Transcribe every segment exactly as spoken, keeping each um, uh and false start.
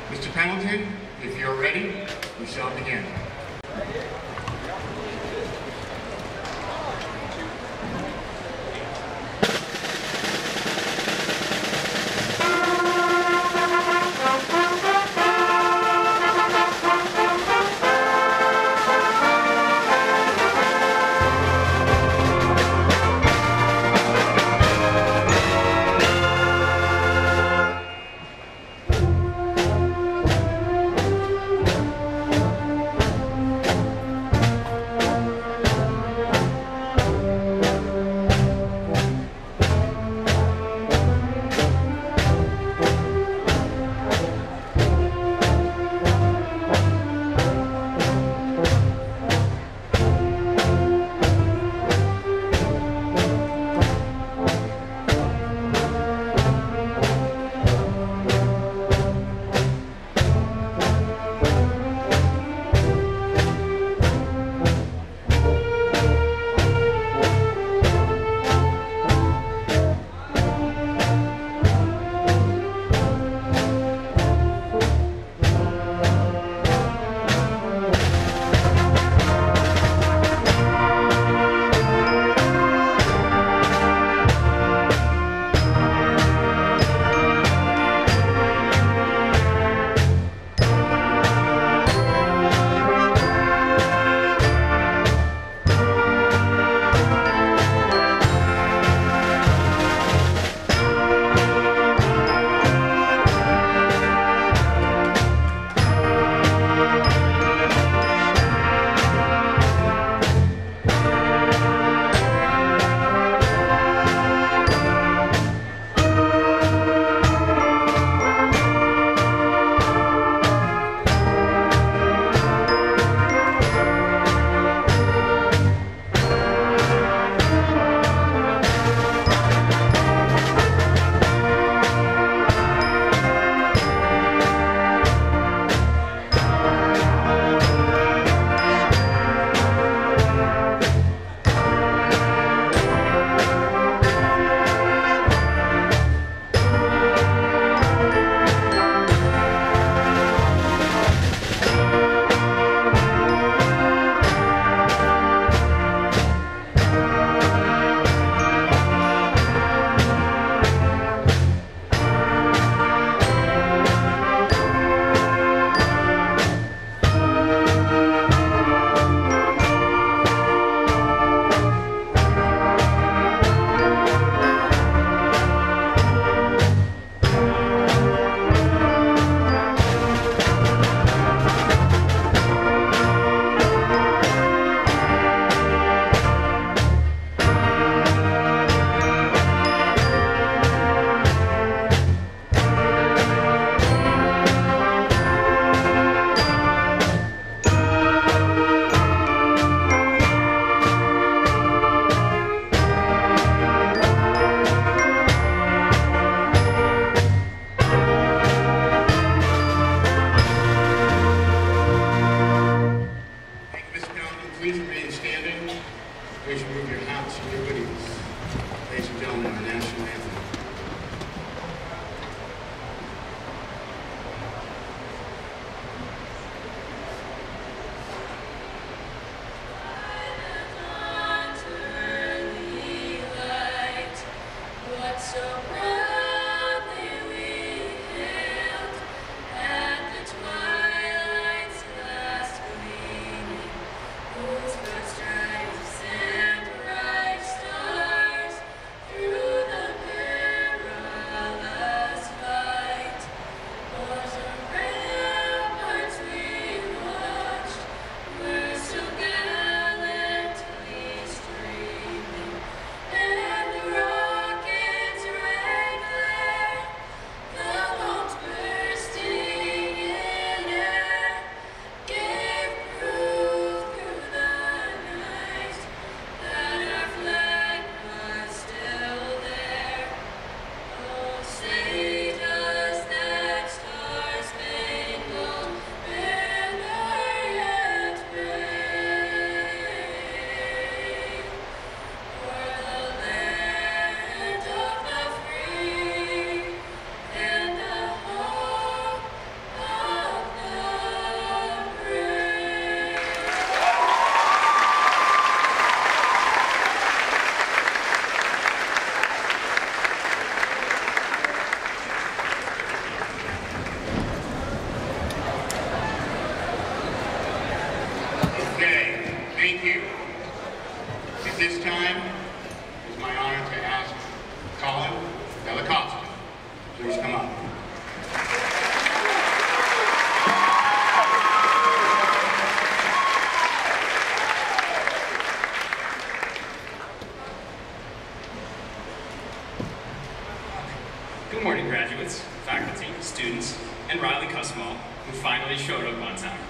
Mister Pendleton, if you're ready, we shall begin. Thank you. At this time, it's my honor to ask Colin Delacosta. Please come up. Good morning, graduates, faculty, students, and Riley Cusmall, who finally showed up on time.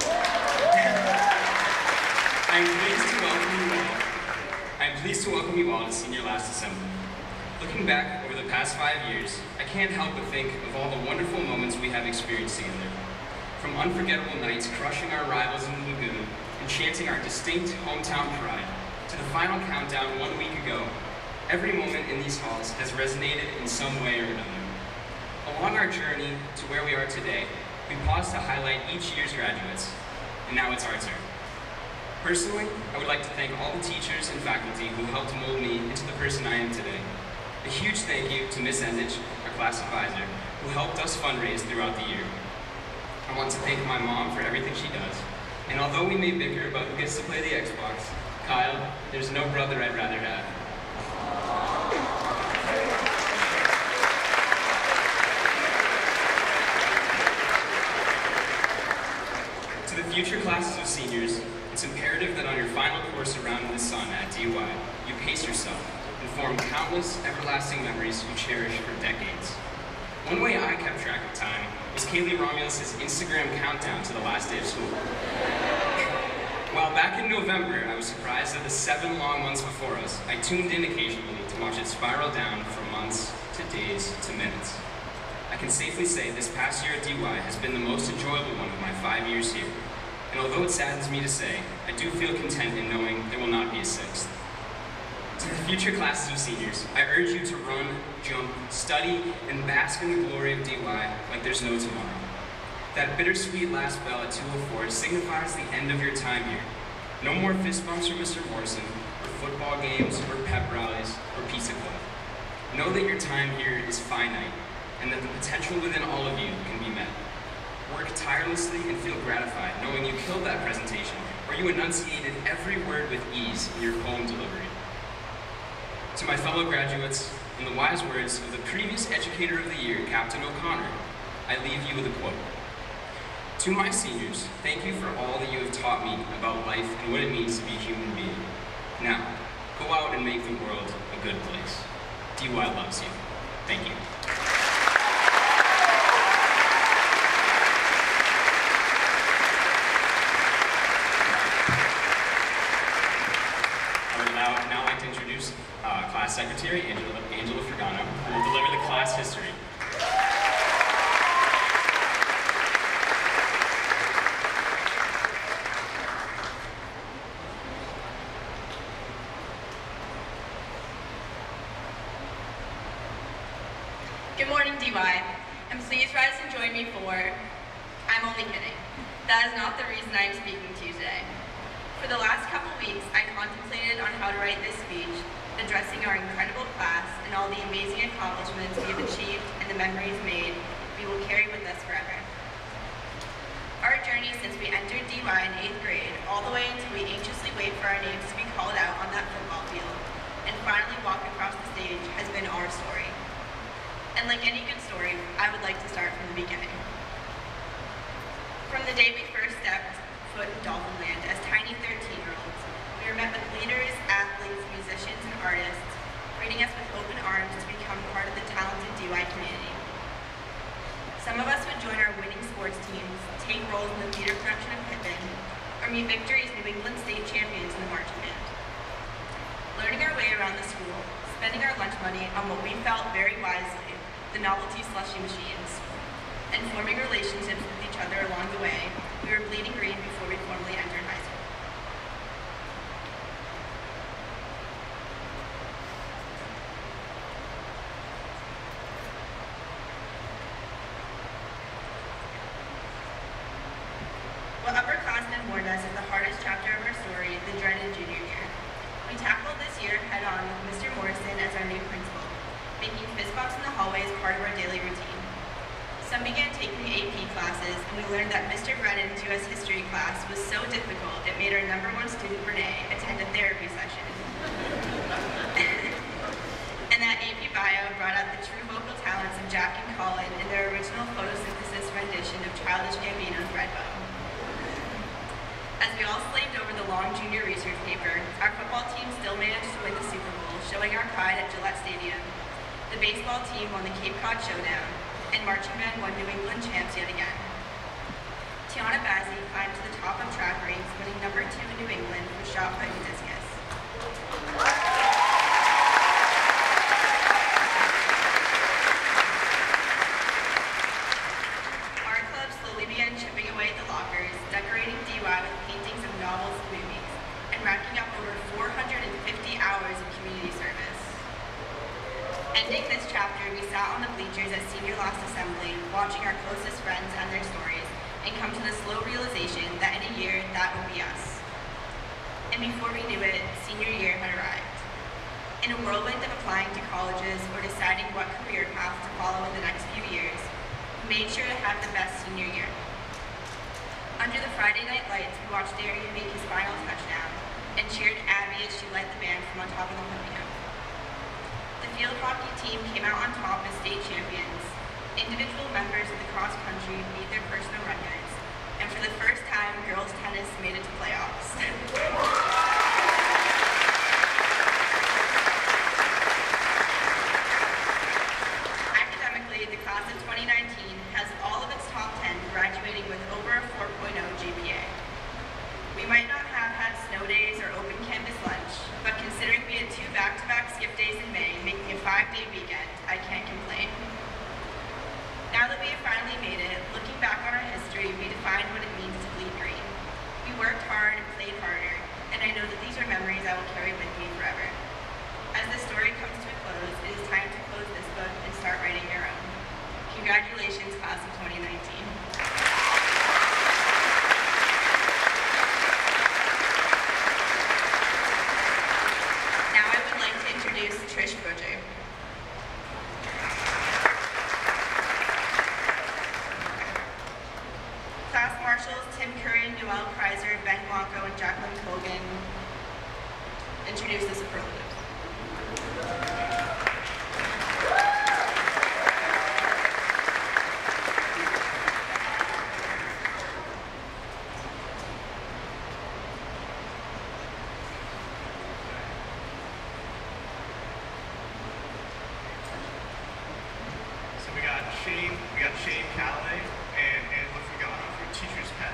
I'm pleased to welcome you all. I'm pleased to welcome you all to senior last assembly. Looking back over the past five years, I can't help but think of all the wonderful moments we have experienced together. From unforgettable nights crushing our rivals in the lagoon and chanting our distinct hometown pride, to the final countdown one week ago, every moment in these halls has resonated in some way or another. Along our journey to where we are today, we pause to highlight each year's graduates, and now it's our turn. Personally, I would like to thank all the teachers and faculty who helped mold me into the person I am today. A huge thank you to Miz Endich, our class advisor, who helped us fundraise throughout the year. I want to thank my mom for everything she does, and although we may bicker about who gets to play the Xbox, Kyle, there's no brother I'd rather have. To the future classes of seniors, it's imperative that on your final course around in the sun at D Y, you pace yourself and form countless everlasting memories you cherish for decades. One way I kept track of time was Kaylee Romulus' Instagram countdown to the last day of school. While back in November, I was surprised that the seven long months before us, I tuned in occasionally to watch it spiral down from months to days to minutes. I can safely say this past year at D Y has been the most enjoyable one of my five years here. And although it saddens me to say, I do feel content in knowing there will not be a sixth. To the future classes of seniors, I urge you to run, jump, study, and bask in the glory of D Y like there's no tomorrow. That bittersweet last bell at two oh four signifies the end of your time here. No more fist bumps from Mister Morrison, or football games, or pep rallies, or pizza club. Know that your time here is finite, and that the potential within all of you can be met. Work tirelessly and feel gratified knowing you killed that presentation, or you enunciated every word with ease in your poem delivery. To my fellow graduates, in the wise words of the previous Educator of the Year, Captain O'Connor, I leave you with a quote. To my seniors, thank you for all that you have taught me about life and what it means to be a human being. Now, go out and make the world a good place. D Y loves you. Thank you. Now I'd like to introduce uh, Class Secretary Angela, Angela Fragano, who will deliver the class history. Good morning, D Y. I'm pleased Rise and join me for I'm only kidding. That is not the reason I am speaking to you today. For the last couple weeks, I contemplated on how to write this speech, addressing our incredible class and all the amazing accomplishments we have achieved and the memories made we will carry with us forever. Our journey since we entered D Y in eighth grade, all the way until we anxiously wait for our names to be called out on that football field, and finally walk across the stage, has been our story. And like any good story, I would like to start from the beginning. From the day we first stepped foot in Dolphin Land as tiny thirteen-year-olds, we were met with leaders, athletes, musicians, and artists, greeting us with open arms to become part of the talented D Y community. Some of us would join our winning sports teams, take roles in the theater production of Pippin, or meet victories New England state champions in the marching band. Learning our way around the school, spending our lunch money on what we felt very wisely, the novelty slushy machines, and forming relationships with each other along the way, we were bleeding green before we formally entered high school. What upperclassmen warned us is the hardest chapter of our story, the dreaded junior year. We tackled this year head-on with Mister Morrison as our new principal, making fist bumps in the hallways part of our daily routine. Some began taking A P classes, and we learned that Mister Brennan's U S history class was so difficult it made our number one student, Renee, attend a therapy session. And that A P bio brought out the true vocal talents of Jack and Colin in their original photosynthesis rendition of Childish Gambino's Redbone. As we all slaved over the long junior research paper, our football team still managed to win the Super Bowl, showing our pride at Gillette Stadium. The baseball team won the Cape Cod Showdown, and marching band won New England champs yet again. Tiana Bazzi climbed to the top of track ranks, winning number two in New England for shot put and discus. Our club slowly began chipping away at the lockers, decorating D Y with paintings of novels and movies, and racking up over four hundred fifty hours of community service. Ending this chapter, we sat on the bleachers at Senior Last Assembly, watching our closest friends and their stories, and come to the slow realization that in a year, that would be us. And before we knew it, senior year had arrived. In a whirlwind of applying to colleges or deciding what career path to follow in the next few years, we made sure to have the best senior year. Under the Friday night lights, we watched Darian make his final touchdown, and cheered Abby as she led the band from on top of the podium. The field hockey team came out on top as state champions. Individual members of the cross country beat their personal records, and for the first time, girls tennis made it to playoffs. Academically, the class of twenty nineteen has all of its top ten graduating with over a four point oh G P A. We might not have had snow days or open campus lunch, but considering we had two back-to-back skip days in May, making a five-day weekend, I can't complain. Now that we have finally made it, looking back on our history, we defined what it means to bleed green. We worked hard and played harder, and I know that these are memories I will carry with me forever. As the story comes to a close, it is time to close this book and start writing your own. Congratulations, class of twenty nineteen. Trish Bridger. Class marshals Tim Curran, Noel Kreiser, Ben Blanco, and Jacqueline Colgan introduce the superlatives. Shane, we got Shane Calloway and Angela Fugano for Teacher's Pet.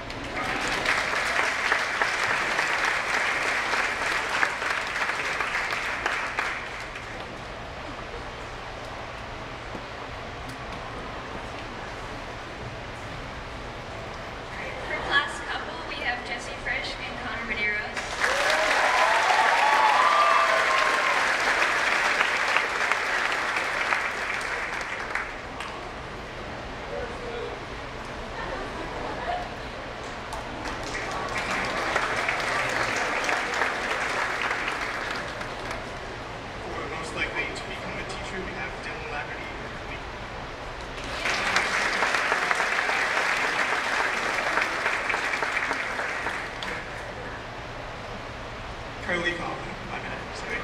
For class couple, we have Jesse Frisch and Connor Medeiros. Curly Coffin, my bad, sorry.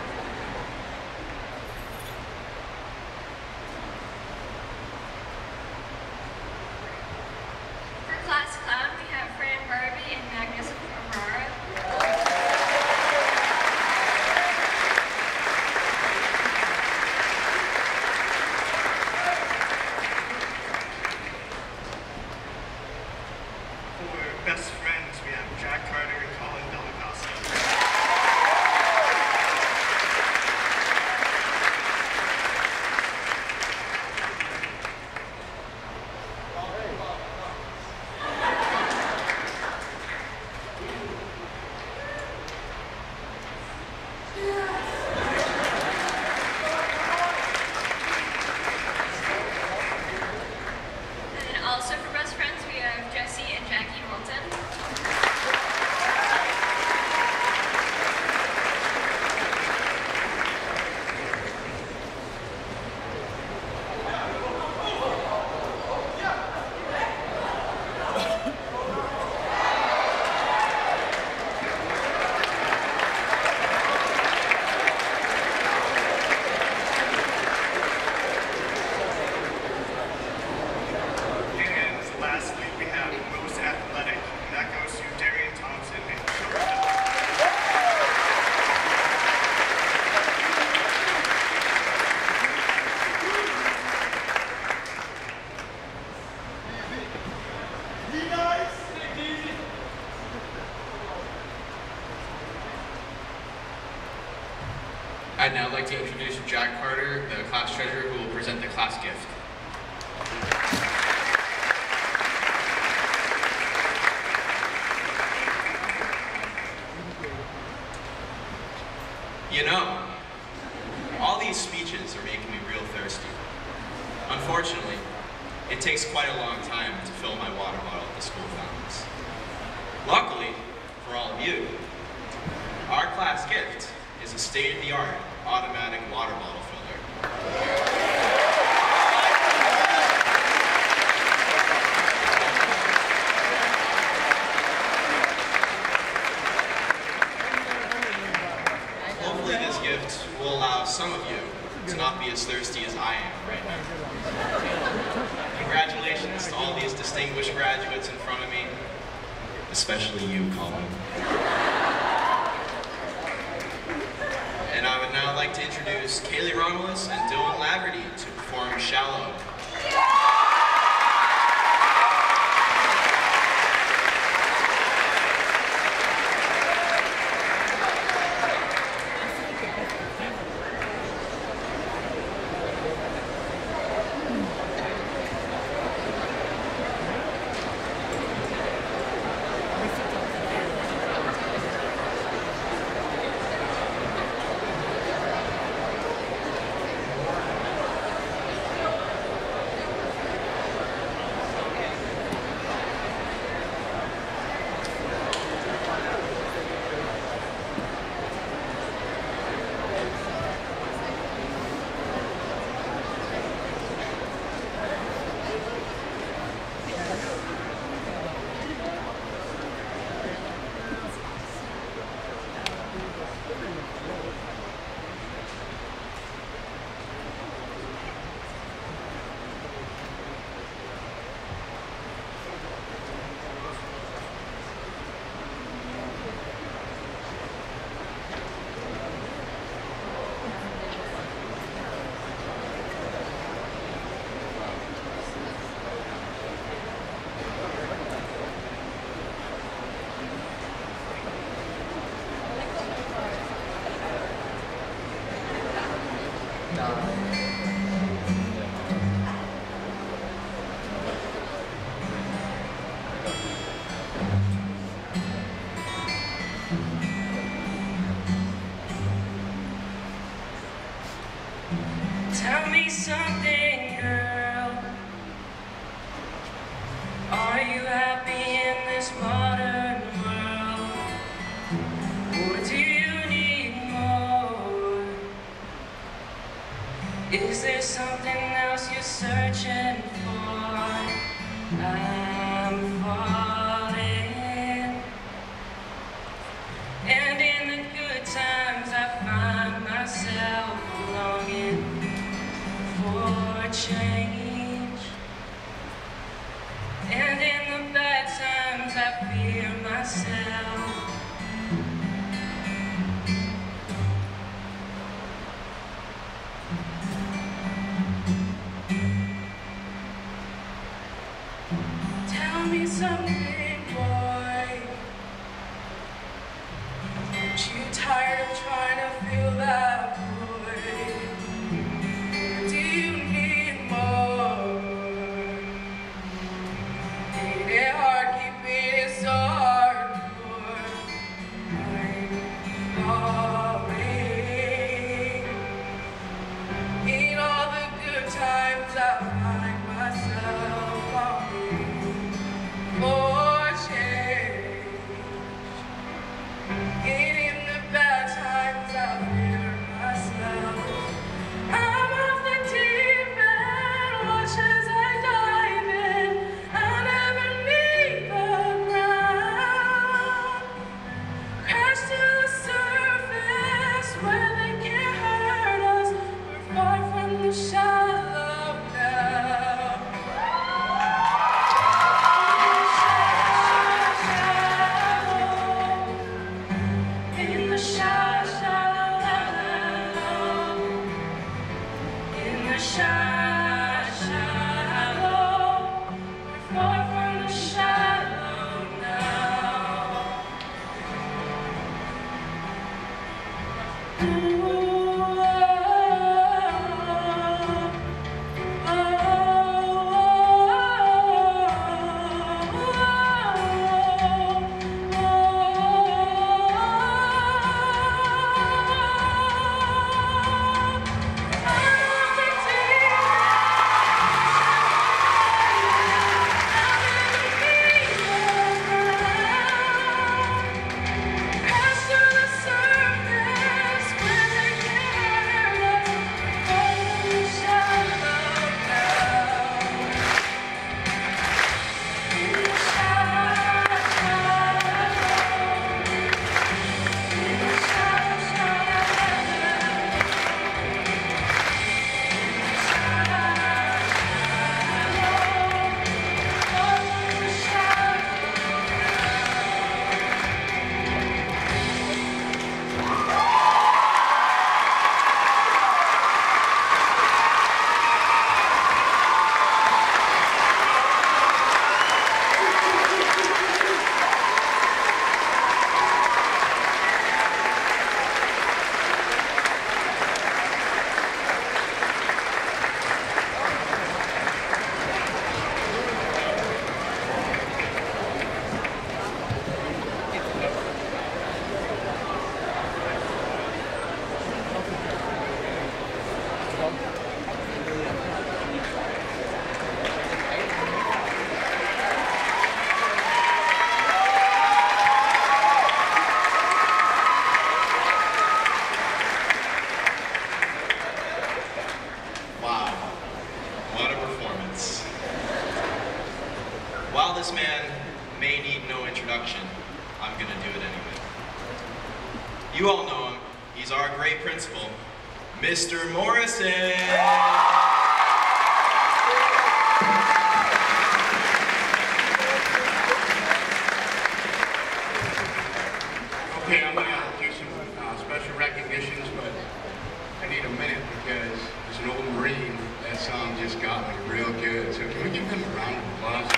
For class clown, we have Fran Barbie and Magnus Aurora. For best friends, we have Jack Carter and Colin Delacosta. And then also for best friends, we have Jesse and Jackie Moulton. I'd now like to introduce Jack Carter, the class treasurer, who will present the class gift. You know, all these speeches are making me real thirsty. Unfortunately, it takes quite a long time to fill my water bottle at the school fountains. Luckily, for all of you, our class gift is a state-of-the-art automatic water bottle filler. Hopefully this gift will allow some of you to not be as thirsty as I am right now. Congratulations to all these distinguished graduates in front of me, especially you, Colin. And I would now like to introduce Kaylee Romulus and Dylan Laverty to perform Shallow. Tell me something, girl. Are you happy in this modern world? Or do you need more? Is there something else you're searching for? I'm falling. And in the good times I find myself longing for change, and in the bad times I fear myself. Tell me something, boy. Aren't you tired of trying to feel that void? Shallow, we're far from the shallow. While this man may need no introduction, I'm going to do it anyway. You all know him. He's our great principal, Mister Morrison. Okay, I'm going to do some uh, special recognitions, but I need a minute because as an old Marine, that song just got me real good. So can we give them a round of applause?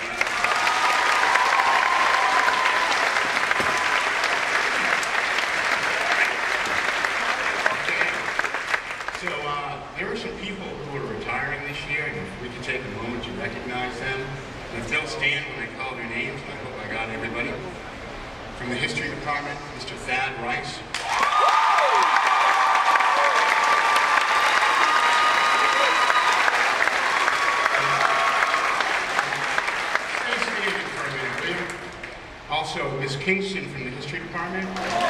Okay, so uh, there are some people who are retiring this year, and if we can take a moment to recognize them. And if they'll stand when I call their names, I hope I got everybody. From the History Department, Mister Thad Rice. Stay standing for a minute, will you? Also, Miz Kingston from the History Department.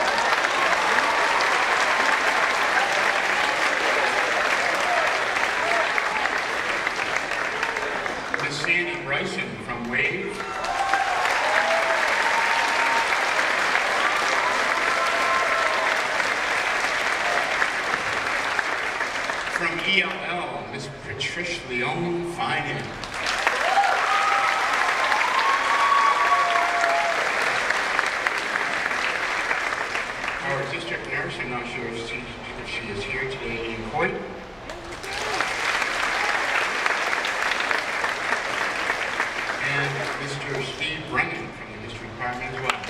Miz Sandy Bryson from Wave. From E L L, Miz Patricia Leone Finance. Our district nurse, I'm not sure if she, if she is here today, in Coit. And Mister Steve Brennan from the History Department as well.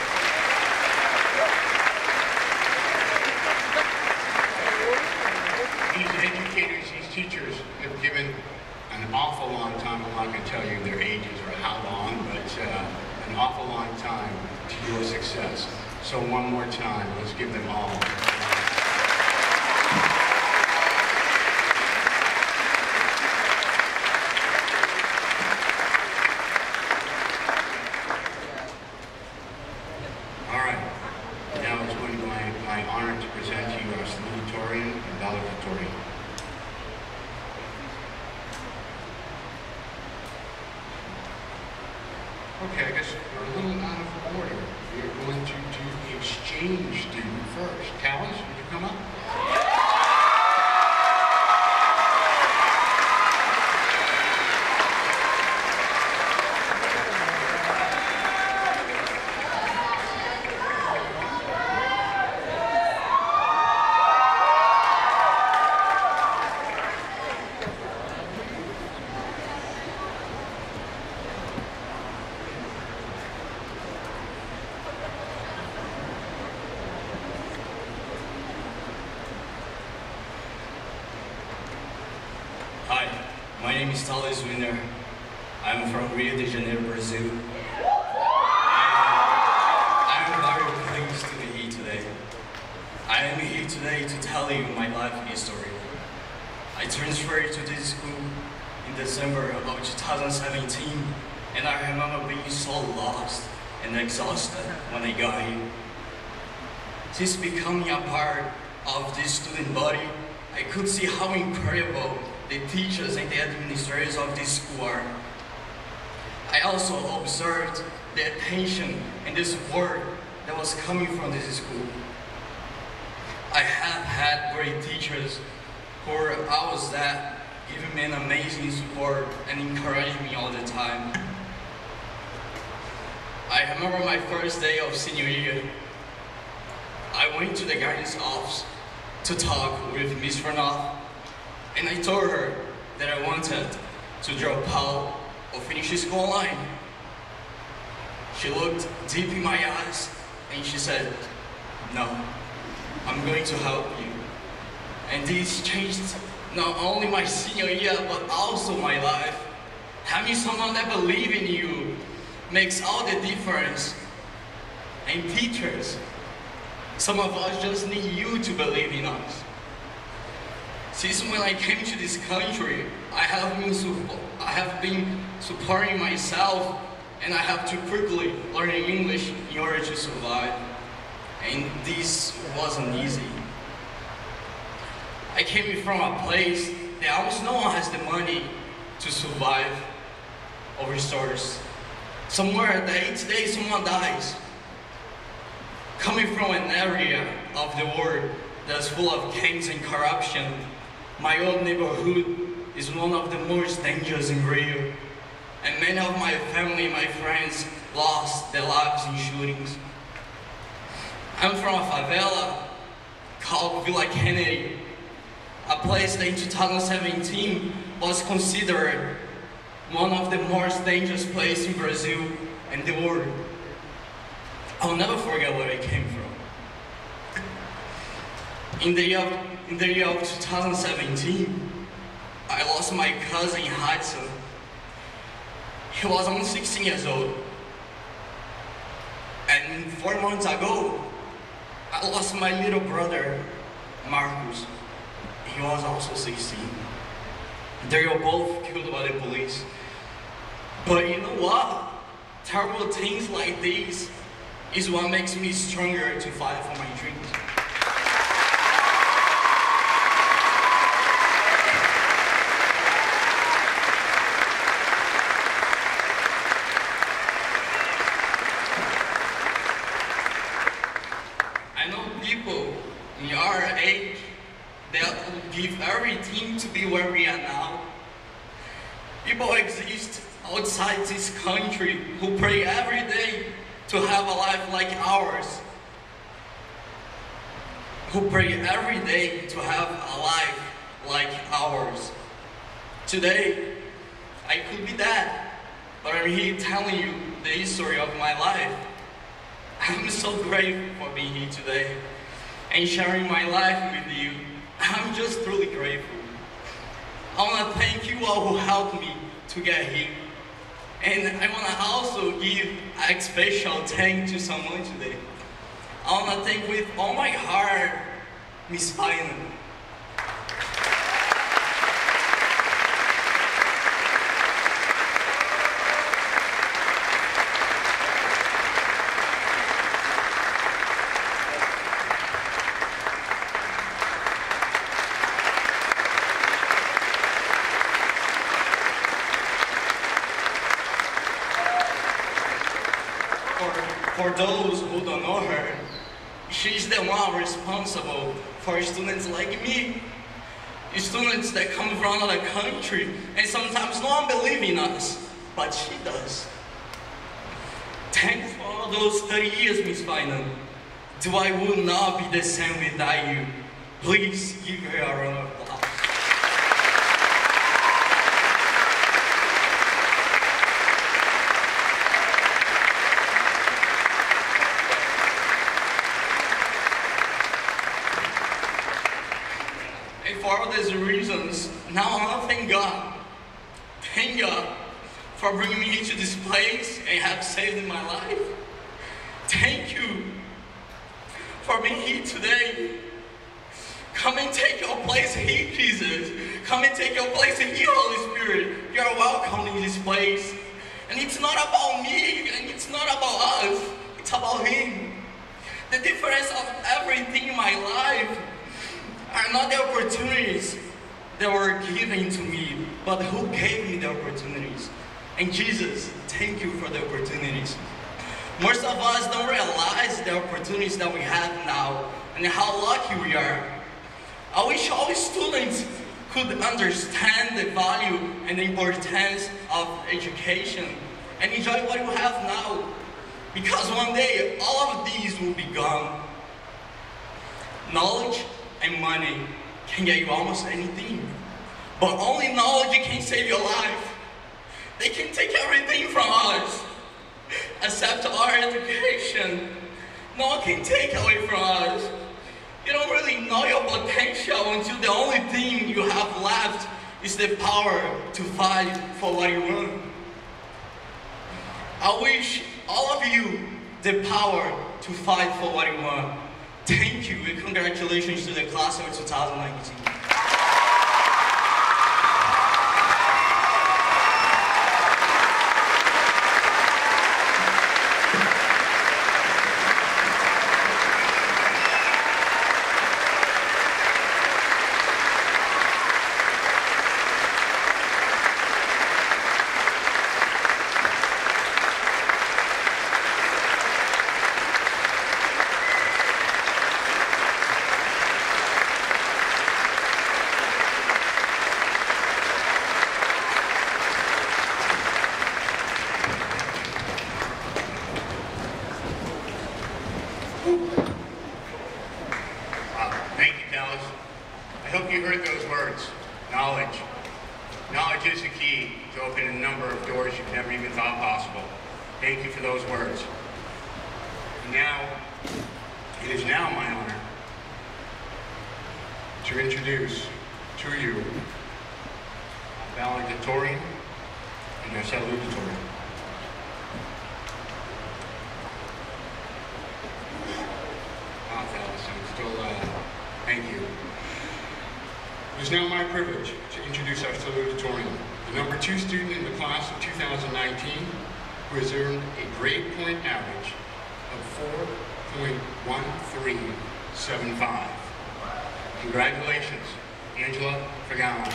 These educators, these teachers have given an awful long time. I'm not going to tell you their ages or how long, but uh, an awful long time to your success. So one more time, let's give them all. All right. Now it's going to be my, my honor to present to you our salutatorian and valedictorian. Okay, I guess we're a little out of order. We're going to do the exchange student first. Callis, would you come up? name is Thales Winner. I'm from Rio de Janeiro, Brazil. And I'm very pleased to be here today. I am here today to tell you my life history. I transferred to this school in December of two thousand seventeen, and I remember being so lost and exhausted when I got here. Since becoming a part of this student body, I could see how incredible the teachers and the administrators of this school are. I also observed the attention and the support that was coming from this school. I have had great teachers who were always that, giving me an amazing support and encouraging me all the time. I remember my first day of senior year. I went to the guidance office to talk with Miss Renaud, and I told her that I wanted to drop out or finish school online. She looked deep in my eyes and she said, "No, I'm going to help you." And this changed not only my senior year, but also my life. Having someone that believes in you makes all the difference. And teachers, some of us just need you to believe in us. Since when I came to this country, I have been, I have been supporting myself, and I have to quickly learn English in order to survive. And this wasn't easy. I came from a place that almost no one has the money to survive over stores. Somewhere that each day someone dies. Coming from an area of the world that's full of gangs and corruption, my old neighborhood is one of the most dangerous in Rio, and many of my family and my friends lost their lives in shootings. I'm from a favela called Villa Kennedy, a place that in two thousand seventeen was considered one of the most dangerous places in Brazil and the world. I'll never forget where I came from. In the year of, in the year of two thousand seventeen, I lost my cousin Hudson. He was only sixteen years old. And four months ago, I lost my little brother, Marcus. He was also sixteen. They were both killed by the police. But you know what? Terrible things like these is what makes me stronger to fight for my dreams. I know people in our age that would give everything to be where we are now. People exist outside this country who pray every day to have a life like ours. Who pray every day to have a life like ours. Today, I could be dead, but I'm here telling you the history of my life. I'm so grateful for being here today and sharing my life with you. I'm just truly grateful. I want to thank you all who helped me to get here. And I want to also give a special thank to someone today. I want to thank with all my heart, Miss Finan. For those who don't know her, she's the one responsible for students like me. Students that come from another country, and sometimes no one believes in us, but she does. Thanks for all those thirty years, Miss Finan. Do I would not be the same without you. Please give her a round of applause. For all these reasons, now I want to thank God bringing me into this place and have saved my life. Thank you for being here today. Come and take your place here, Jesus. Come and take your place here, Holy Spirit. You are welcome in this place. And it's not about me, and it's not about us. It's about Him. The difference of everything in my life are not the opportunities that were given to me, but who gave me the opportunities. And Jesus, thank you for the opportunities. Most of us don't realize the opportunities that we have now and how lucky we are. I wish all students could understand the value and the importance of education and enjoy what you have now. Because one day, all of these will be gone. Knowledge and money can get you almost anything. But only knowledge can save your life. They can take everything from us, except our education. No one can take away from us. You don't really know your potential until the only thing you have left is the power to fight for what you want. I wish all of you the power to fight for what you want. Thank you and congratulations to the class of two thousand nineteen. I hope you heard those words, knowledge. Knowledge is the key to opening a number of doors you've never even thought possible. Thank you for those words. And now, it is now my honor to introduce to you a valedictorian and a salutatorian. Wow, Alice, I'm still, uh, thank you. It is now my privilege to introduce our salutatorian, the number two student in the class of two thousand nineteen, who has earned a grade point average of four point one three seven five. Congratulations, Angela Fagano.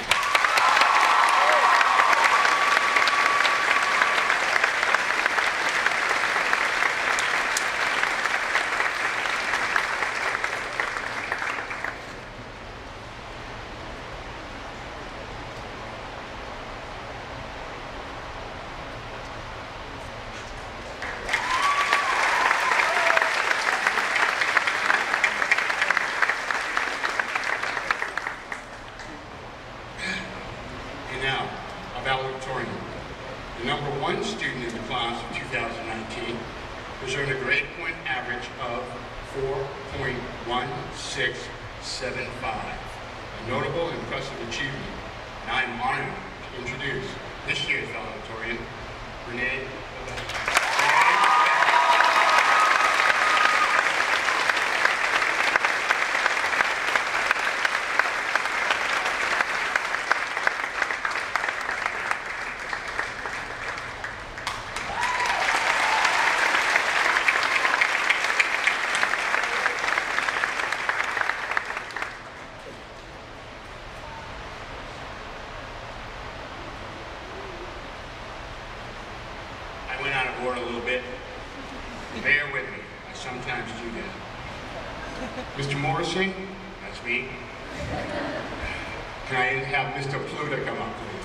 The number one student in the class of two thousand nineteen has earned a grade point average of four point one six seven five. A notable and impressive achievement. And I am honored to introduce this year's valedictorian, Renee. I went out of order a little bit. Bear with me. I sometimes do that. Mister Morrissey, that's me. Can I have Mister Pluta come up, please?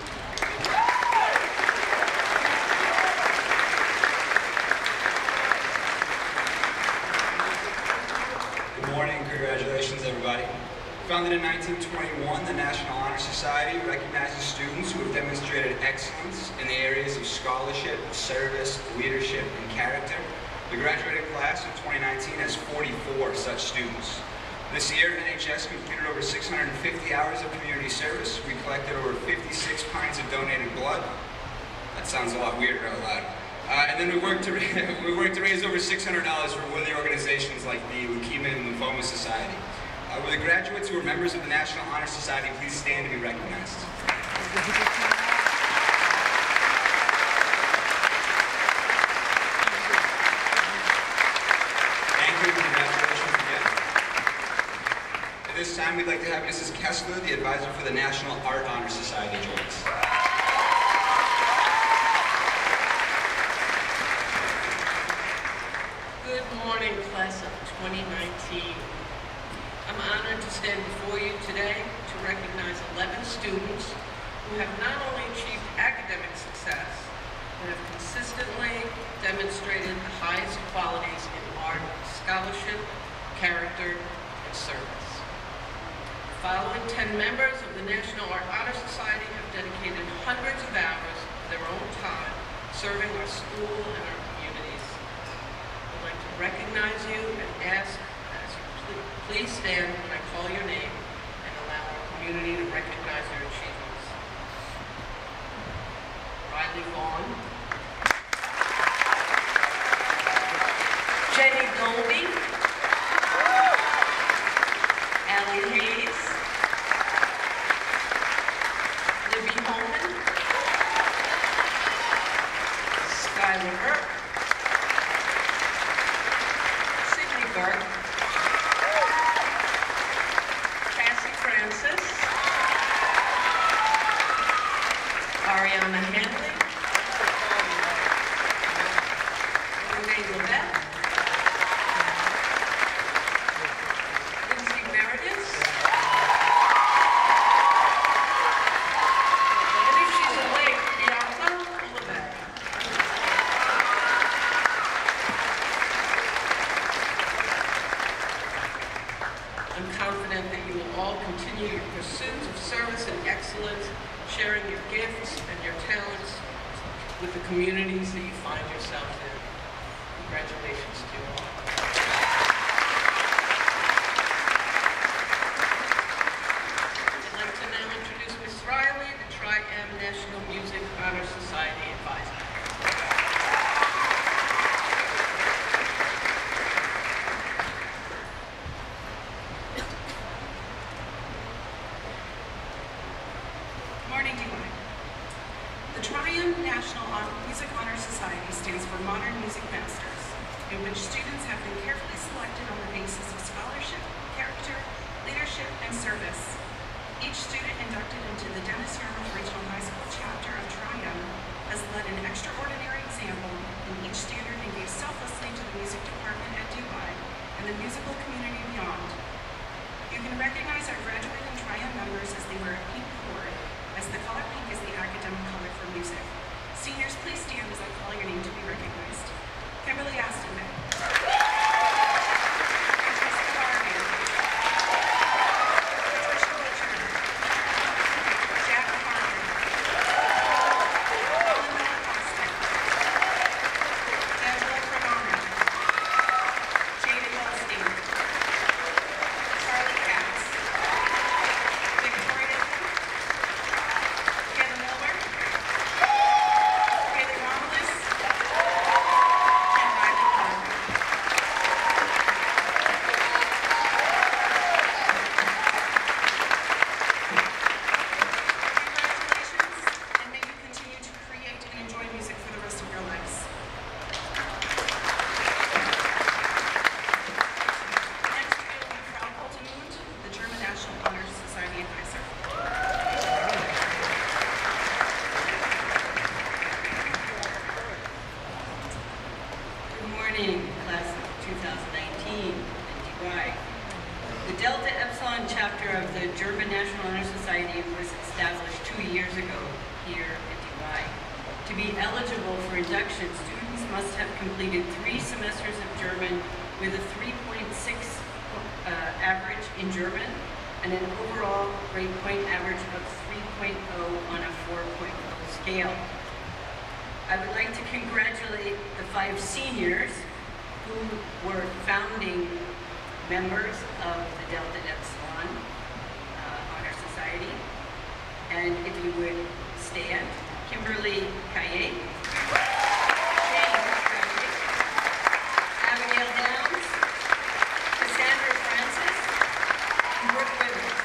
Good morning, congratulations everybody. Founded in nineteen twenty-one, the National Honor Society recognizes students who have demonstrated excellence in the areas of scholarship, service, leadership, and character. The graduating class of twenty nineteen has forty-four such students. This year, N H S completed over six hundred fifty hours of community service. We collected over fifty-six pints of donated blood. That sounds a lot weirder out loud. Uh, and then we worked to we worked to raise over six hundred dollars for worthy organizations like the Leukemia and Lymphoma Society. Uh, will the graduates who are members of the National Honor Society please stand to be recognized? Thank you, and congratulations again. At this time, we'd like to have Missus Kessler, the advisor for the National Art Honor Society, join us. Good morning, class of twenty nineteen. I'm honored to stand before you today to recognize eleven students who have not only achieved academic success, but have consistently demonstrated the highest qualities in art, scholarship, character, and service. The following ten members of the National Art Honor Society have dedicated hundreds of hours of their own time serving our school and our communities. I'd like to recognize you and ask as you pl- please stand when I call your name and allow our community to recognize your achievements. Riley Vaughn, Jenny Dolby, Allie Hayes, Libby Holman, Skylar Burke, Sydney Burke, Cassie Francis, Ariana Hanley, Renee Levette, Lindsay Meredith, and if she's awake, Bianca Levette. I'm confident that you will all continue your pursuits of service and excellence, sharing your gifts and your talents with the communities that you find yourselves in. Congratulations to you all. I'd like to now introduce Miz Riley, the Tri-M National Music Honor Society Advisor. Morning, D Y. The Tri-M National Music Honor Society stands for Modern Music Masters, in which students have been carefully selected on the basis of scholarship, character, leadership, and service. Each student inducted into the Dennis Yarmouth Regional High School chapter of Tri-M has led an extraordinary example in each standard and gave selflessly to the music department at D Y and the musical community beyond. You can recognize our graduating Tri-M members as they wear a pink cord, as the color pink is the academic color for music. Seniors, please stand as I call your name to be recognized. Kimberly Aston. Kimberly Kaye, James Frederick, Abigail Downs, Cassandra Francis, and Brooke Rivers.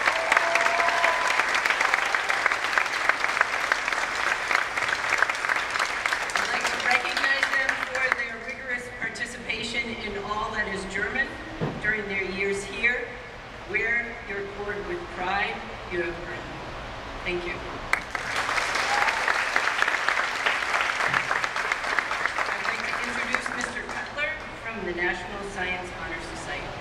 I'd like to recognize them for their rigorous participation in all that is German during their years here. Wear your cord with pride you have earned. Thank you. I'd like to introduce Mister Cutler from the National Science Honor Society.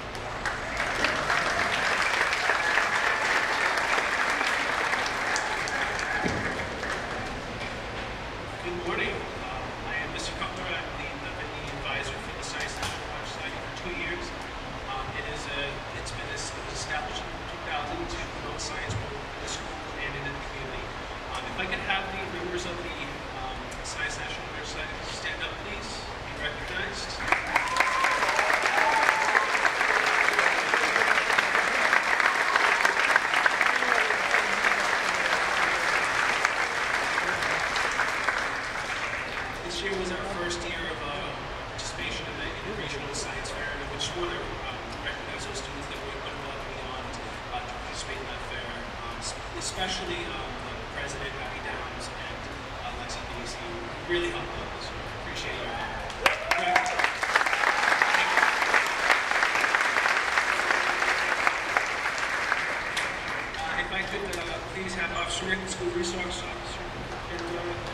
Good morning. Uh, I am Mister Cutler. I'm the, I've been the advisor for the Science National Honor Society for two years. Um, it is a, it's been it was established in two thousand to promote science both in the school and in the community. Um, if I could have the members of the um, Science National Honor Society stand up, please, be recognized. This year was our first year of uh, participation in the International Science Fair, and I just want to um, recognize those students that went above and beyond uh, to participate in that fair, um, especially um, the president, Abby Downs, and uh, Lexi Casey, who really helped out this year. Appreciate your help. Uh, if I could uh, please have Officer Rick, the school resource officer, and, uh,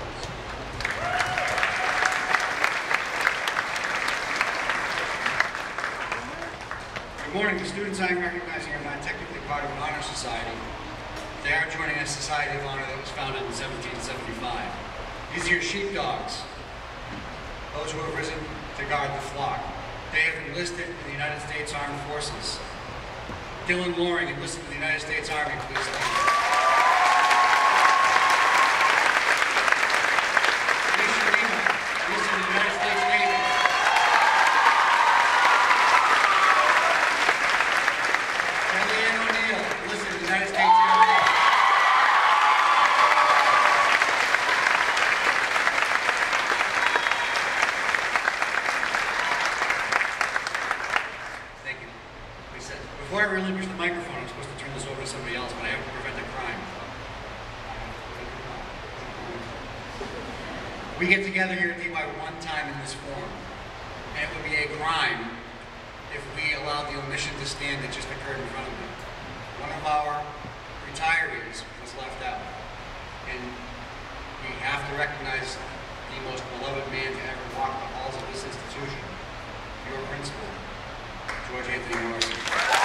Good morning. The students I'm recognizing are not technically part of an honor society. They are joining a society of honor that was founded in seventeen seventy-five. These are your sheepdogs, those who have risen to guard the flock. They have enlisted in the United States Armed Forces. Dylan Loring enlisted in the United States Army Police Force. Lisa Lima enlisted in the United States Navy. Kellyanne O'Neill enlisted in the United States Air Force. Thank you. We said, before I relinquish the microphone, I'm supposed to turn this over to somebody else, but I have to prevent a crime. We get together here at D Y one time in this forum, and it would be a crime if we allowed the omission to stand that just occurred in front of me. One of our retirees was left out, and we have to recognize the most beloved man to ever walk the halls of this institution, your principal, George Anthony Morrison.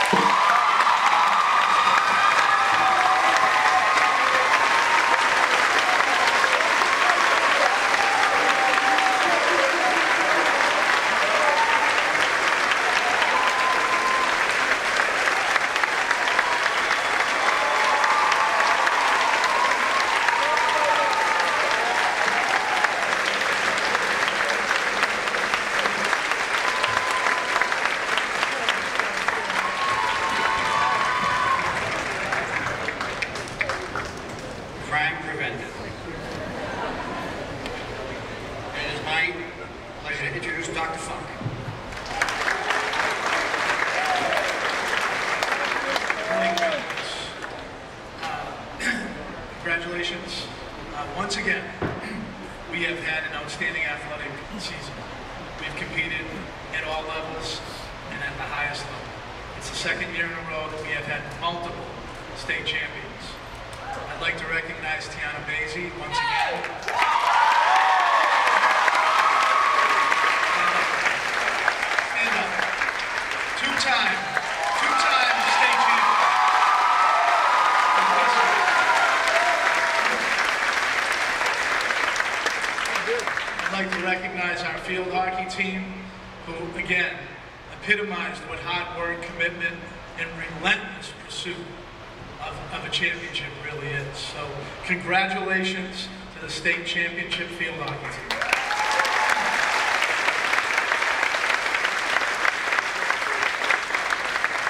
Crime prevented. It is my pleasure to introduce Doctor Funk. Uh, congratulations. Uh, once again, we have had an outstanding athletic season. We've competed at all levels and at the highest level. It's the second year in a row that we have had multiple state champions. I'd like to recognize Tiana Basie once again. Stand up. Two-time, two-time state champion. I'd like to recognize our field hockey team, who, again, epitomized what hard work, commitment, and relentless pursuit Of, of a championship really is. So congratulations to the state championship field hockey team.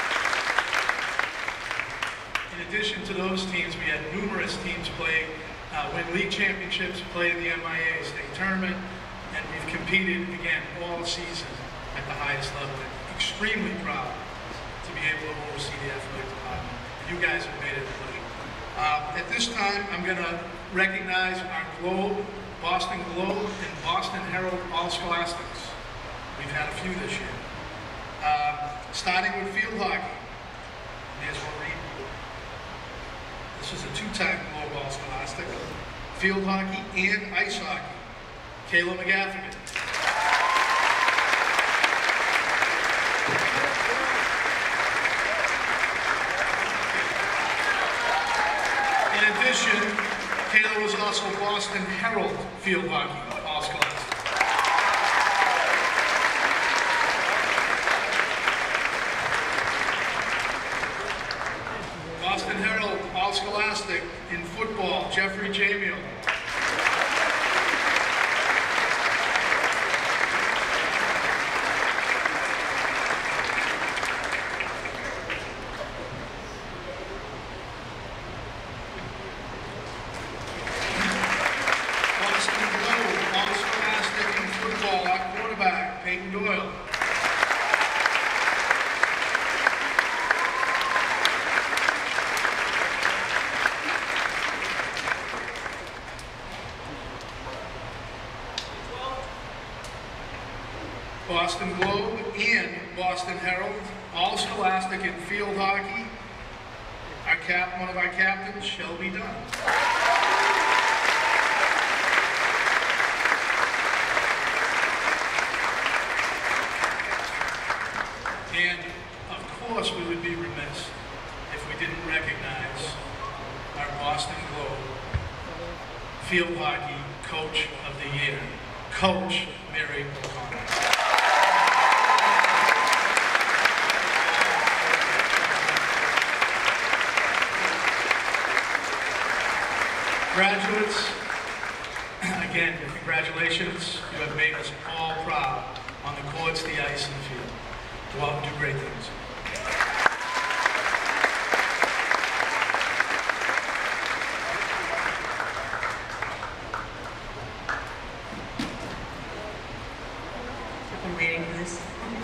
In addition to those teams, we had numerous teams play uh, uh, win league championships, play in the M I A state tournament, and we've competed again all season at the highest level. And extremely proud to be able to oversee the athletic department. You guys have made it a pleasure. Uh, at this time, I'm going to recognize our Globe, Boston Globe, and Boston Herald All-Scholastics. We've had a few this year. Uh, starting with field hockey. There's Maureen. This is a two-time Globe All-Scholastic. Field hockey and ice hockey. Kayla McGafferty. In addition, Kayla was also Boston Herald Field Hockey All-Scholastic. Boston Herald All-Scholastic in football, Jeffrey Jamiel. Boston Globe All-Scholastic in football, our quarterback, Peyton Doyle. Boston Globe and Boston Herald, All-Scholastic in field hockey. Our cap, one of our captains, Shelby Dunn. And of course, we would be remiss if we didn't recognize our Boston Globe field hockey coach of the year, Coach Mary O'Connor. Graduates, again, congratulations. You have made us all proud on the courts, the ice, and the field. Go out and do great things. I'm waiting for this.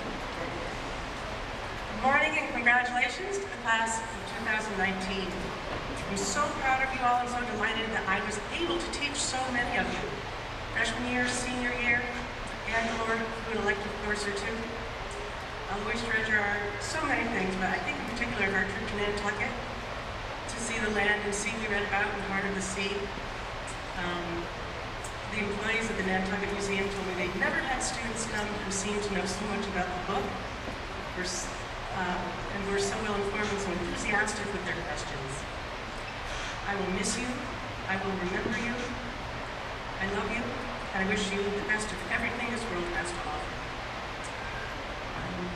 Good morning and congratulations to the class of two thousand nineteen. I'm so proud of you all and so delighted that I was able to teach so many of you. Freshman year, senior year, and Lord, through an elective course or two. I'll always treasure our so many things, but I think in particular of our trip to Nantucket to see the land and sea we read about in the heart of the sea. Um, the employees at the Nantucket Museum told me they'd never had students come who seemed to know so much about the book, were, uh, and were so well informed and so enthusiastic with their questions. I will miss you, I will remember you, I love you, and I wish you the best of everything this world has to offer. Um,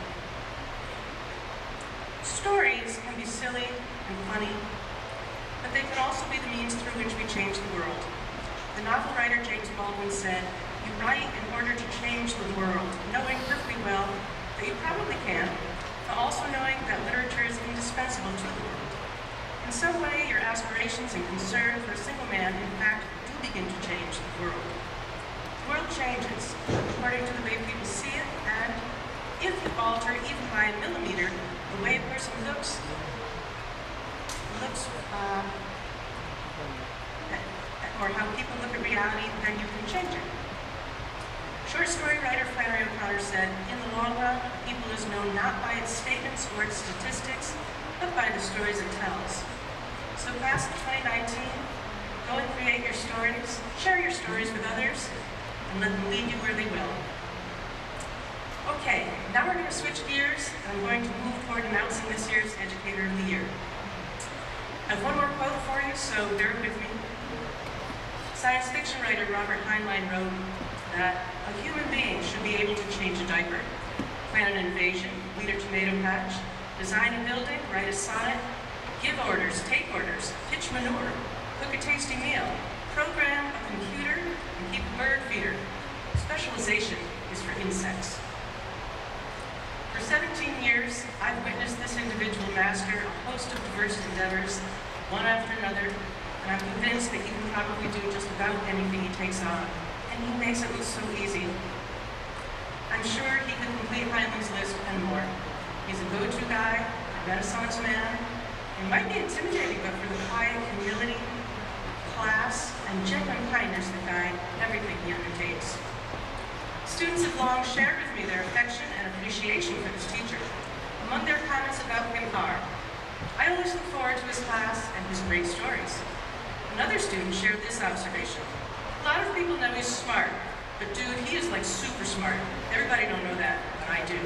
stories can be silly and funny, but they can also be the means through which we change the world. The novel writer James Baldwin said, "You write in order to change the world, knowing perfectly well that you probably can, but also knowing that literature is indispensable to the world. In some way, your aspirations and concern for a single man, in fact, do begin to change the world. The world changes according to the way people see it, and if you alter even by a millimeter the way a person looks, looks, uh, or how people look at reality, then you can change it." Short story writer Flannery O'Connor said, "In the long run, a people is known not by its statements or its statistics, but by the stories it tells." So class of twenty nineteen, go and create your stories, share your stories with others, and let them lead you where they will. Okay, now we're going to switch gears, and I'm going to move toward announcing this year's Educator of the Year. I have one more quote for you, so bear with me. Science fiction writer Robert Heinlein wrote that a human being should be able to change a diaper, plan an invasion, weed a tomato patch, design a building, write a sonnet, give orders, take orders, pitch manure, cook a tasty meal, program a computer, and keep a bird feeder. Specialization is for insects. For seventeen years, I've witnessed this individual master a host of diverse endeavors, one after another, and I'm convinced that he can probably do just about anything he takes on, and he makes it look so easy. I'm sure he could complete Highland's list and more. He's a go-to guy, a Renaissance man, and might be intimidating, but for the quiet humility, class, and genuine kindness that guide everything he undertakes. Students have long shared with me their affection and appreciation for this teacher. Among their comments about him are, I always look forward to his class and his great stories. Another student shared this observation. A lot of people know he's smart, but dude, he is like super smart. Everybody don't know that, but I do.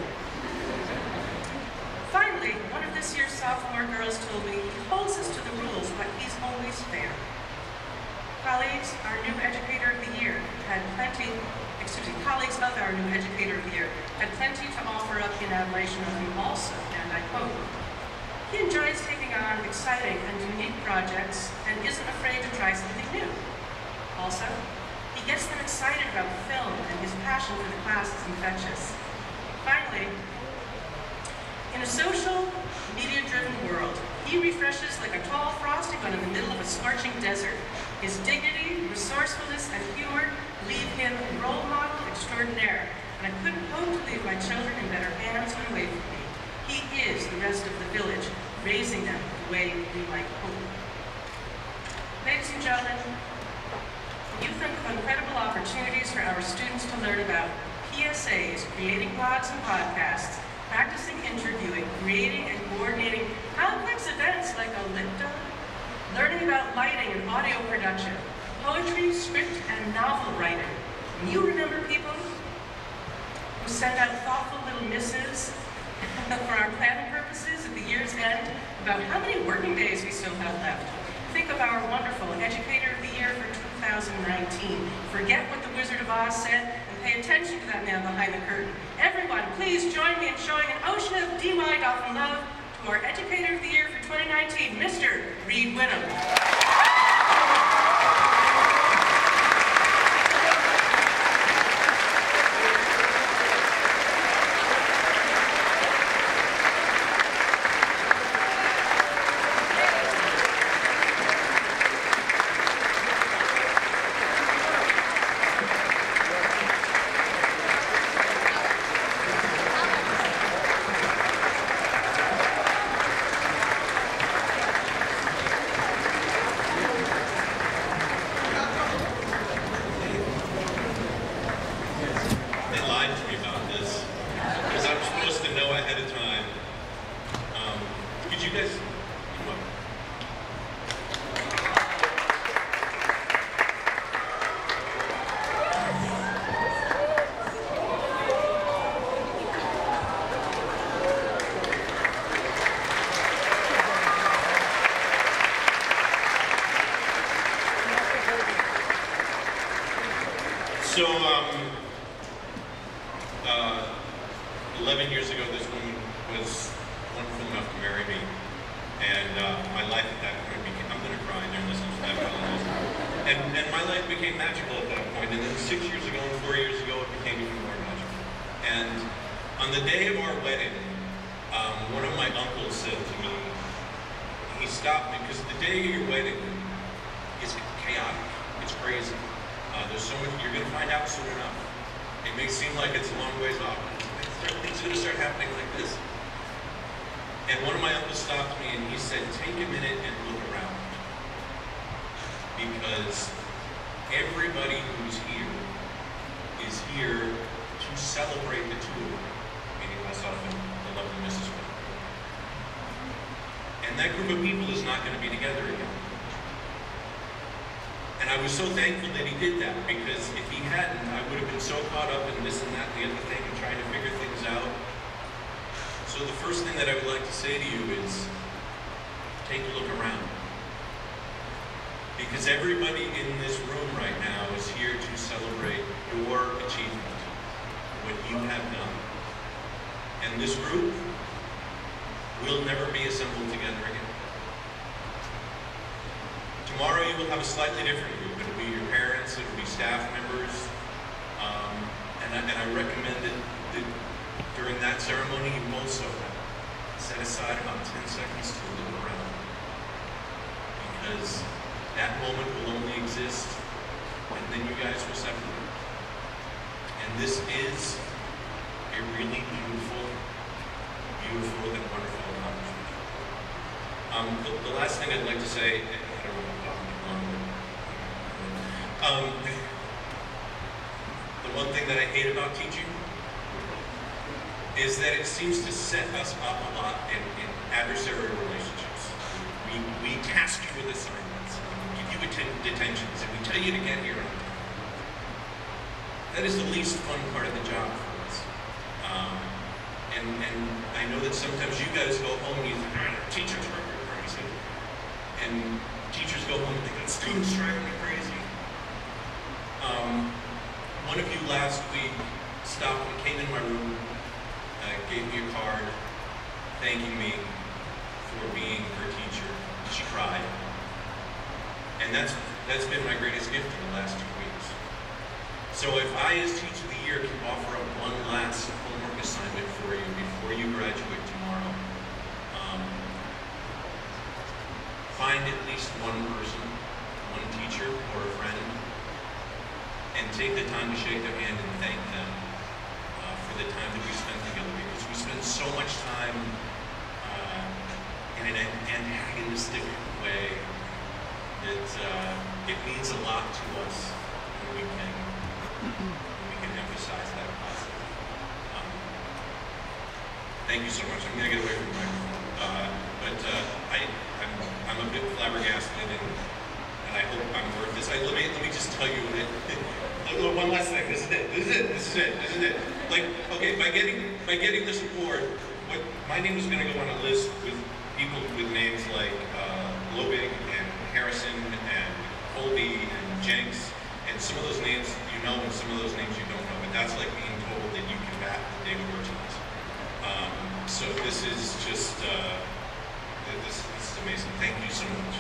Finally, one of this year's sophomore girls told me he holds us to the rules, but he's always fair. Colleagues, our new Educator of the Year had plenty, excuse me, colleagues of our new Educator of the Year had plenty to offer up in admiration of him also, and I quote, he enjoys taking on exciting and unique projects and isn't afraid to try something new. Also, he gets them excited about film, and his passion for the class is infectious. Finally, in a social, media-driven world, he refreshes like a tall frosty bun in the middle of a scorching desert. His dignity, resourcefulness, and humor leave him role model extraordinaire, and I couldn't hope to leave my children in better hands when away from me. He is the rest of the village, raising them the way we might hope. Ladies and gentlemen, you think of incredible opportunities for our students to learn about P S As, creating blogs and podcasts, practicing interviewing, creating and coordinating complex events like a lipton, learning about lighting and audio production, poetry, script, and novel writing. And you remember people who send out thoughtful little missives for our planning purposes at the year's end about how many working days we still have left. Think of our wonderful Educator of the Year for two thousand nineteen. Forget what the Wizard of Oz said and pay attention to that man behind the curtain. Everyone, please join me in showing an ocean of D Y Dolphin love to our Educator of the Year for twenty nineteen, Mister Reed Winham. So, um, uh, eleven years ago, this woman was wonderful enough to marry me, and uh, my life at that point became, I'm going to cry during this, I apologize. And, and my life became magical at that point, and then six years ago and four years ago, it became even more magical. And on the day of our wedding, um, one of my uncles said to me, he stopped me, because the day of your wedding is chaotic, it's crazy. Uh, there's so much, you're going to find out soon enough. It may seem like it's a long ways off. Things are going to start happening like this. And one of my uncles stopped me and he said, take a minute and look around. Because everybody who's here is here to celebrate the two of them, meaning myself and the lovely Missus Winham. And that group of people is not going to be together again. And I was so thankful that he did that, because if he hadn't, I would have been so caught up in this and that and the other thing and trying to figure things out. So the first thing that I would like to say to you is, take a look around. Because everybody in this room right now is here to celebrate your achievement, what you have done. And this group will never be assembled together again. Tomorrow you will have a slightly different group. It'll be your parents, it'll be staff members, um, and, I, and I recommend that, that during that ceremony you also set aside about ten seconds to look around. Because That moment will only exist, and then you guys will separate. And this is a really beautiful, beautiful and wonderful accomplishment. Um, the, the last thing I'd like to say, I don't know if I'm talking long, um, the one thing that I hate about teaching is that it seems to set us up a lot in, in adversarial relationships. We, we task you with assignments, and we give you atten detentions, and we tell you to get here on time. That is the least fun part of the job for us. Um, and, and I know that sometimes you guys go home and you think, ah, teachers are crazy. And teachers go home and think, that students driving me crazy. Um, one of you last week stopped and came in my room, Uh, gave me a card thanking me for being her teacher. She cried. And that's that's been my greatest gift in the last two weeks. So if I, as Teacher of the Year, can offer up one last homework assignment for you before you graduate tomorrow, um, find at least one person, one teacher or a friend, and take the time to shake their hand and thank them for the time that we spent together, because we spend so much time uh, in an antagonistic way that uh, it means a lot to us when we can, when we can emphasize that positive. Um, thank you so much. I'm going to get away from the microphone. Uh, but uh, I, I'm, I'm a bit flabbergasted, and, and I hope I'm worth this. I, let, me, let me just tell you that. One last thing. This is it. This is it. This is it. This is it. Like, okay, by getting by getting this award, what my name is going to go on a list with people with names like uh, Lobig and Harrison and Colby and Jenks, and some of those names you know, and some of those names you don't know. But that's like being told that you can bat the David Ortiz. Um, so this is just uh, this, this is amazing. Thank you so much.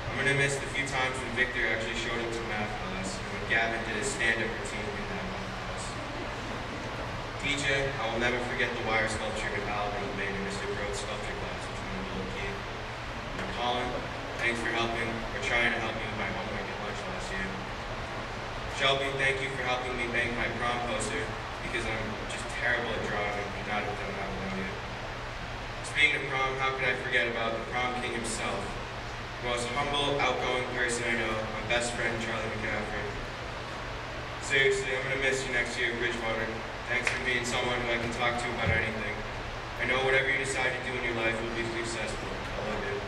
I'm going to miss the few times when Victor actually showed up to math class and when Gavin did his stand-up routine in that math class. D J, I will never forget the wire sculpture with Al that he made in Mister Grove's sculpture class, which was a little kid. And Colin, thanks for helping, or trying to help me with my homework at lunch last year. Shelby, thank you for helping me make my prom poster, because I'm just terrible at drawing and could not have done that without you. Speaking of prom, how could I forget about the prom king himself? The most humble, outgoing person I know, my best friend, Charlie McCaffrey. Seriously, I'm going to miss you next year at Bridgewater. Thanks for being someone who I can talk to about anything. I know whatever you decide to do in your life will be successful. I love you.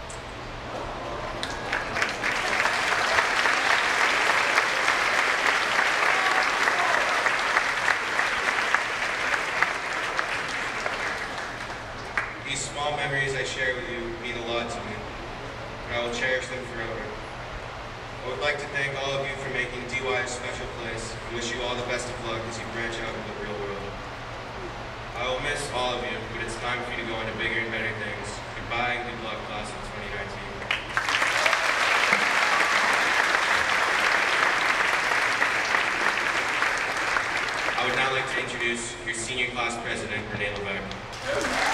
These small memories I share with you mean a lot to me, and I will cherish them forever. I would like to thank all of you for making D Y a special place and wish you all the best of luck as you branch out into the real world. I will miss all of you, but it's time for you to go into bigger and better things. Goodbye and good luck, class of twenty nineteen. I would now like to introduce your senior class president, Renee Levesque.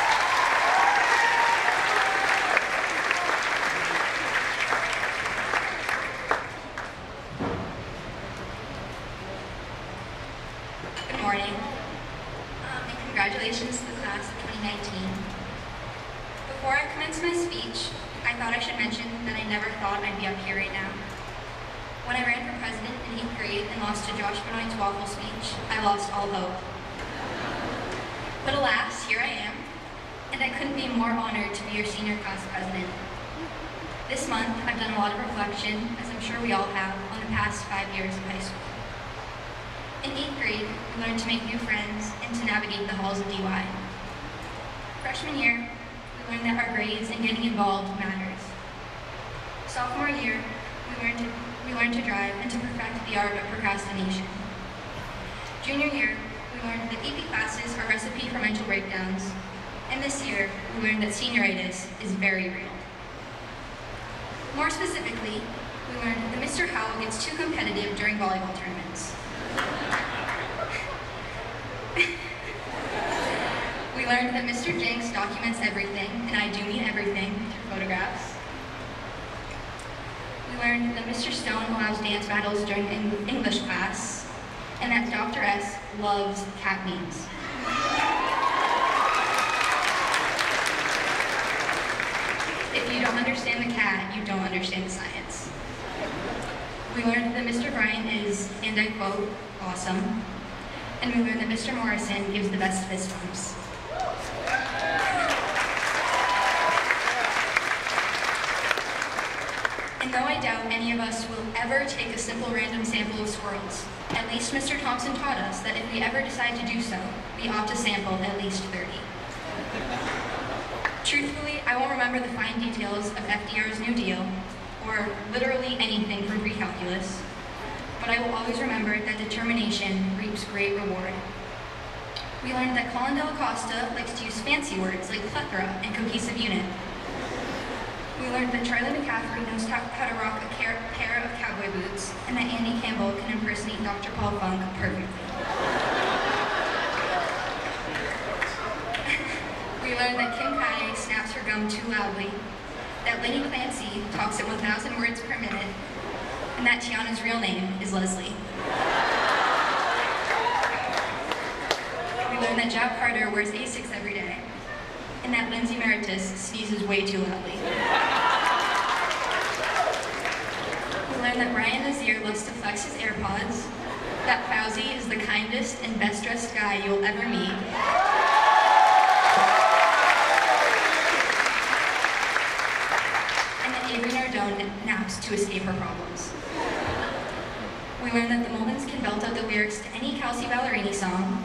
Good morning, um, and congratulations to the class of twenty nineteen. Before I commence my speech, I thought I should mention that I never thought I'd be up here right now. When I ran for president in eighth grade and lost to Josh Benoit's waffle speech, I lost all hope. But alas, here I am, and I couldn't be more honored to be your senior class president. This month, I've done a lot of reflection, as I'm sure we all have, on the past five years of high school. In eighth grade, we learned to make new friends and to navigate the halls of D Y. Freshman year, we learned that our grades and getting involved matters. Sophomore year, we learned to, we learned to drive and to perfect the art of procrastination. Junior year, we learned that A P classes are a recipe for mental breakdowns. And this year, we learned that senioritis is very real. More specifically, we learned that Mister Howell gets too competitive during volleyball tournaments. We learned that Mister Jenks documents everything, and I do mean everything, through photographs. We learned that Mister Stone allows dance battles during Eng- English class, and that Doctor S loves cat memes. If you don't understand the cat, you don't understand the science. We learned that Mister Bryan is, and I quote, awesome. And we learned that Mister Morrison gives the best fist bumps. And though I doubt any of us will ever take a simple random sample of squirrels, at least Mister Thompson taught us that if we ever decide to do so, we ought to sample at least thirty. Truthfully, I won't remember the fine details of F D R's New Deal, or literally anything from pre-calculus, but I will always remember that determination reaps great reward. We learned that Colin Della Costa likes to use fancy words like plethora and cohesive unit. We learned that Charlie McCaffrey knows how to rock a pair of cowboy boots, and that Andy Campbell can impersonate Doctor Paul Funk perfectly. We learned that Kim Kaye snaps her gum too loudly, that Lenny Clancy talks at one thousand words per minute, and that Tiana's real name is Leslie. We learned that Job Carter wears Asics every day, and that Lindsay Meritus sneezes way too loudly. We learned that Brian Nazir loves to flex his AirPods, that Fauzi is the kindest and best dressed guy you'll ever meet, and that Avery Nardone naps to escape her problems. We learned that the Mullins can belt out the lyrics to any Kelsey Ballerini song,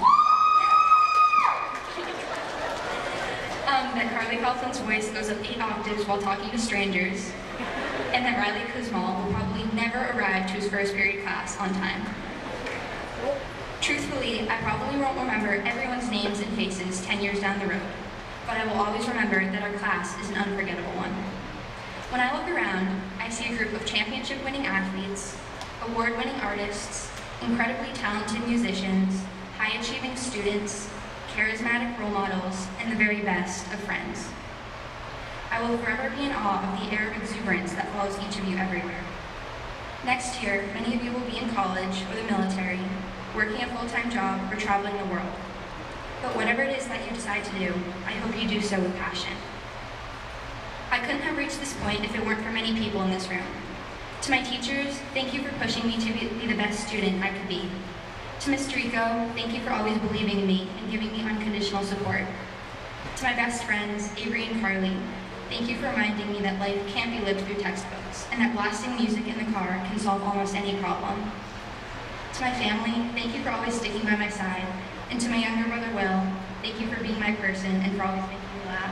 um, that Carly Kaufman's voice goes up eight octaves while talking to strangers, and that Riley Kuzmal will probably never arrive to his first period class on time. Truthfully, I probably won't remember everyone's names and faces ten years down the road, but I will always remember that our class is an unforgettable one. When I look around, I see a group of championship-winning athletes, award-winning artists, incredibly talented musicians, high-achieving students, charismatic role models, and the very best of friends. I will forever be in awe of the air of exuberance that follows each of you everywhere. Next year, many of you will be in college or the military, working a full-time job, or traveling the world. But whatever it is that you decide to do, I hope you do so with passion. I couldn't have reached this point if it weren't for many people in this room. To my teachers, thank you for pushing me to be the best student I could be. To Miz Drico, thank you for always believing in me and giving me unconditional support. To my best friends, Avery and Carly, thank you for reminding me that life can't be lived through textbooks and that blasting music in the car can solve almost any problem. To my family, thank you for always sticking by my side. And to my younger brother, Will, thank you for being my person and for always making me laugh.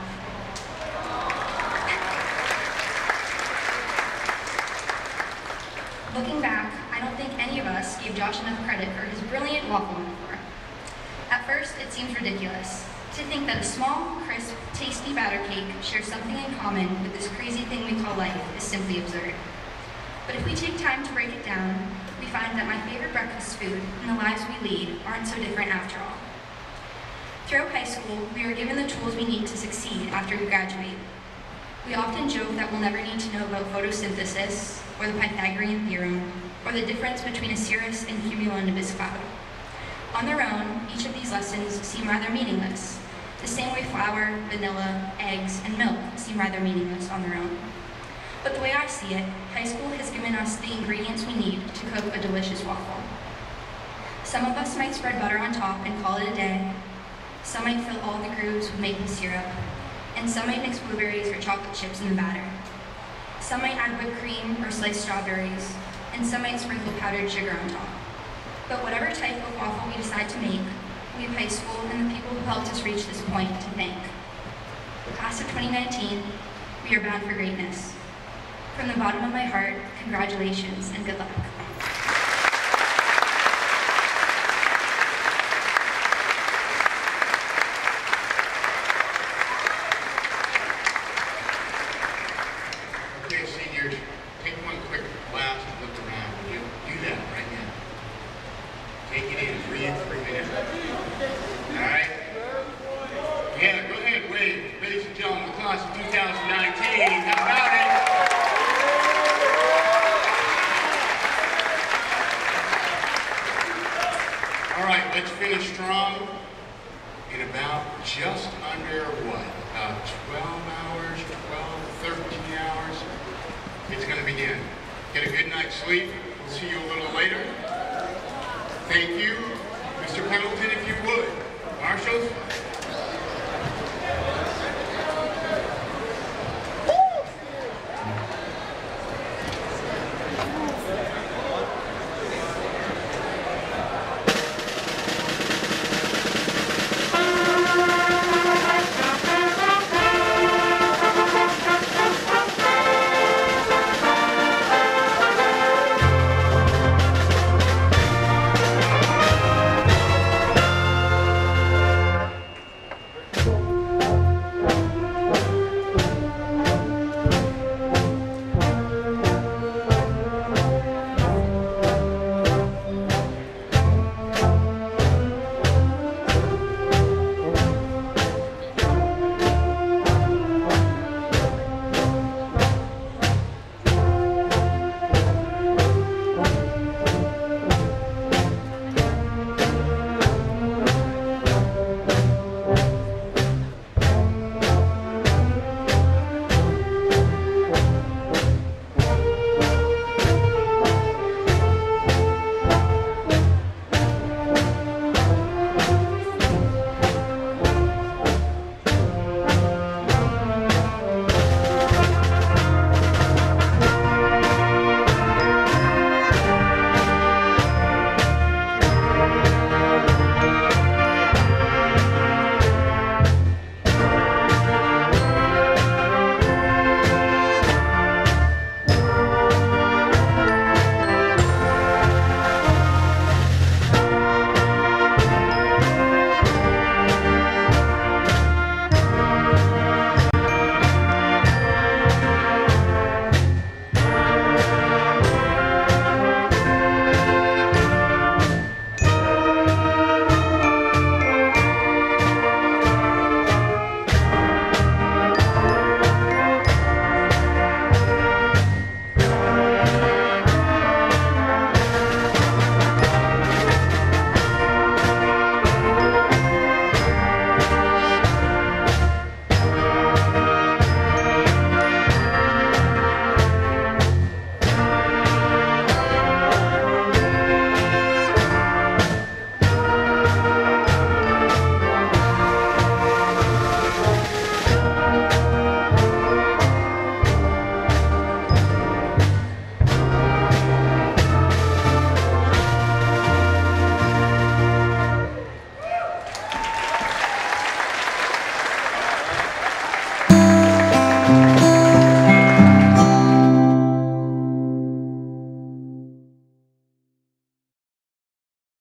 Looking back, I don't think any of us gave Josh enough credit for his brilliant waffle metaphor. At first, it seems ridiculous to think that a small, crisp, tasty batter cake shares something in common with this crazy thing we call life is simply absurd. But if we take time to break it down, we find that my favorite breakfast food and the lives we lead aren't so different after all. Throughout high school, we are given the tools we need to succeed after we graduate. We often joke that we'll never need to know about photosynthesis, or the Pythagorean theorem, or the difference between a cirrus and cumulonimbus cloud. On their own, each of these lessons seem rather meaningless, the same way flour, vanilla, eggs, and milk seem rather meaningless on their own. But the way I see it, high school has given us the ingredients we need to cook a delicious waffle. Some of us might spread butter on top and call it a day. Some might fill all the grooves with maple syrup, and some might mix blueberries or chocolate chips in the batter. Some might add whipped cream or sliced strawberries, and some might sprinkle powdered sugar on top. But whatever type of waffle we decide to make, we have high school and the people who helped us reach this point to thank. Class of twenty nineteen, we are bound for greatness. From the bottom of my heart, congratulations and good luck. Okay, seniors, take one quick last look around. You do that right now. Take it in, breathe for a minute. All right? Yeah, go ahead, wave. Ladies and gentlemen, the class of two thousand nineteen, how about it? All right, let's finish strong in about just under what? About twelve hours, twelve, thirteen hours. It's going to begin. Get a good night's sleep. We'll see you a little later. Thank you. Mister Pendleton, if you would. Marshals.